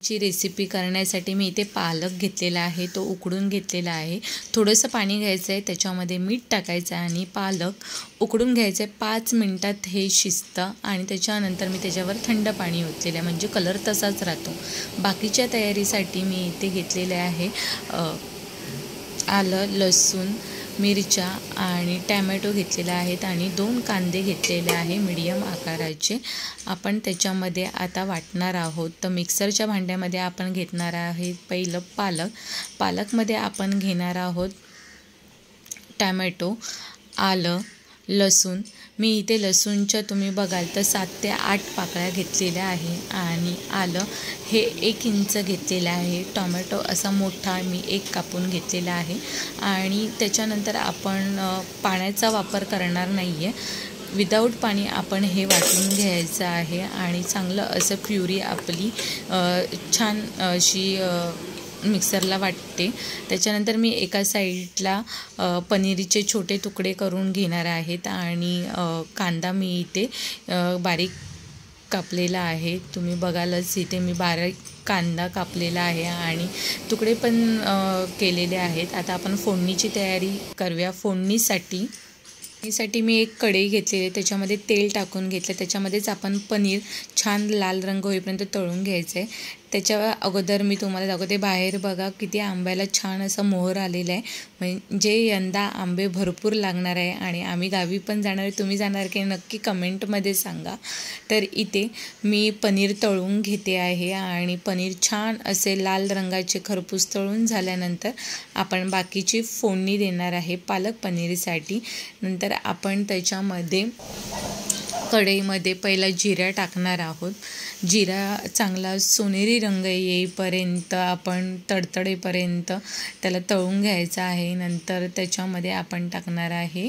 पनीरची रेसिपी करण्यासाठी मी इथे पालक घेतलेला आहे, तो उकडून घेतलेला आहे। थोडंसं पाणी घ्यायचं आहे, त्याच्यामध्ये मीठ टाकायचं आहे आणि पालक उकडून घ्यायचं आहे। 5 मिनिटात हे शिजतं आणि त्याच्यानंतर मी त्याच्यावर थंड पाणी ओतलेलं आहे, म्हणजे कलर तसाच राहतो। बाकीच्या तयारीसाठी मी इथे घेतलेले आहे आलं, लसूण, मिरच्या आणि टोमॅटो घेतलेले आहेत आणि 2 कांदे घेतलेले आहे मीडियम आकाराचे। आपण त्याच्यामध्ये आता वाटणार आहोत। तर मिक्सरच्या भांड्यामध्ये आपण घेणार आहे पहिलं पालकमध्ये आपण घेणार आहोत टोमॅटो, आलं, लसूण। मी इथे लसूणच्या तुम्ही बघाल तर 7 ते 8 पाकळ्या घेतलेल्या आहे आणि आलं हे 1 इंच घेतलेलं आहे। टोमॅटो असा मोठा मी 1 कापून घेतलेला आहे आणि त्याच्यानंतर आपण पाण्याचा वापर करणार नाही आहे, विदाऊट पाणी आपण हे वाटून घ्यायचं आहे आणि चांगलं असं प्युरी आपली छान अशी मिक्सरला वाटते। त्याच्यानंतर मी एका साईडला पनीरचे छोटे तुकडे करून घेणार आहेत आणि कांदा मी इथे बारीक कापलेला आहे। तुम्ही बघालच इथे मी बारीक कांदा कापलेला आहे आणि तुकडे पण केलेले आहेत। आता आपण फोडणीची तयारी करूया। फोडणीसाठी मी एक कढई घेतलेली आहे, त्याच्यामध्ये तेल टाकून घेतलं। त्याच्यामध्येच आपण पनीर छान लाल रंग होईपर्यंत तळून घ्यायचं आहे। त्याच्या अगोदर मी तुम्हाला दाखवते, बाहेर बघा किती आंब्याला छान असा मोहर आलेला आहे, म्हणजे यंदा आंबे भरपूर लागणार आहे आणि आम्ही गावी पण जाणार आहे। तुम्ही जाणार की नक्की कमेंटमध्ये सांगा। तर इथे मी पनीर तळून घेते आहे आणि पनीर छान असे लाल रंगाचे खरपूस तळून झाल्यानंतर आपण बाकीची फोडणी देणार आहे पालक पनीरसाठी। नंतर आपण त्याच्यामध्ये कढईमध्ये पहिला जिरा टाकणार आहोत। जिरा चांगला सोनेरी रंग येईपर्यंत आपण तडतडेपर्यंत त्याला तळून घ्यायचा आहे। नंतर त्याच्यामध्ये आपण टाकणार आहे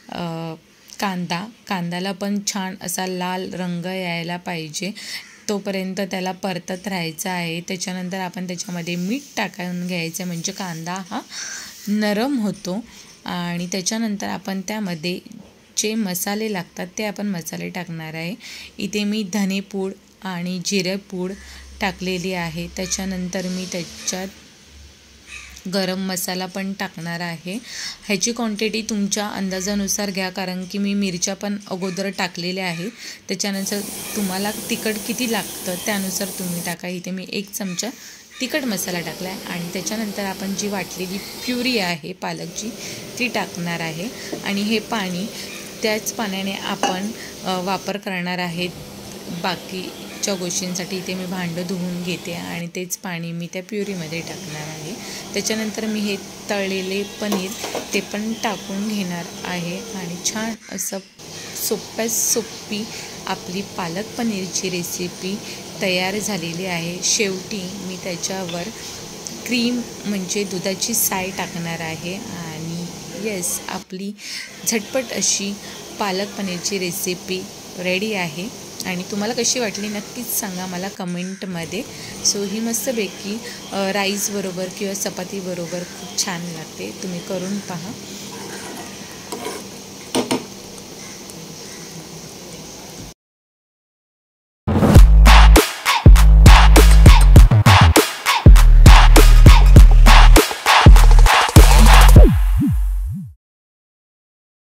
कांद्याला पण छान असा लाल रंग यायला पाहिजे, तोपर्यंत त्याला परतत राहायचं आहे। त्याच्यानंतर आपण त्याच्यामध्ये मीठ टाकून घ्यायचं, म्हणजे कांदा हा नरम होतो आणि त्याच्यानंतर आपण त्यामध्ये जे मसाले लागतात ते आपण मसाले टाकणार आहे। इथे मी धनेपूड आणि जिरेपूड टाकलेली आहे। त्याच्यानंतर मी त्याच्यात गरम मसाला पण टाकणार आहे। ह्याची क्वांटिटी तुमच्या अंदाजानुसार घ्या, कारण की मी मिरच्या पण अगोदर टाकलेल्या आहे। त्याच्यानंतर तुम्हाला तिखट किती लागतं त्यानुसार तुम्ही टाका। इथे मी 1 चमचा तिखट मसाला टाकला आहे आणि त्याच्यानंतर आपण जी वाटलेली प्युरी आहे पालकची ती टाकणार आहे आणि हे पाणी त्याच पाण्याने आपण वापर करणार आहेत बाकीच्या गोष्टींसाठी। इथे मी भांडं धुवून घेते आणि तेच पाणी मी त्या प्युरीमध्ये टाकणार आहे। त्याच्यानंतर मी हे तळलेले पनीर ते पण टाकून घेणार आहे आणि छान असं सोप्यात सोपी आपली पालक पनीरची रेसिपी तयार झालेली आहे। शेवटी मी त्याच्यावर क्रीम म्हणजे दुधाची साय टाकणार आहे आणि येस, आपली झटपट अशी पालक पनीरची रेसिपी रेडी आहे। आणि तुम्हाला कशी वाटली नक्कीच सांगा मला कमेंटमध्ये। सो ही मस्तपैकी राईस बरोबर किंवा चपाती बरोबर खूप छान लागते, तुम्ही करून पहा।